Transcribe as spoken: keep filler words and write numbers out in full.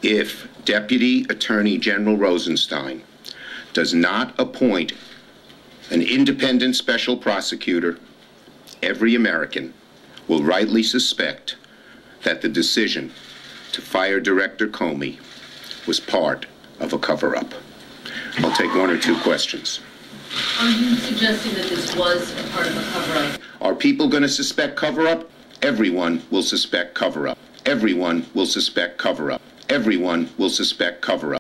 If Deputy Attorney General Rosenstein does not appoint an independent special prosecutor, every American will rightly suspect that the decision to fire Director Comey was part of a cover-up. I'll take one or two questions. Are you suggesting that this was a part of a cover-up? Are people going to suspect cover-up? Everyone will suspect cover-up. Everyone will suspect cover-up. Everyone will suspect cover-up.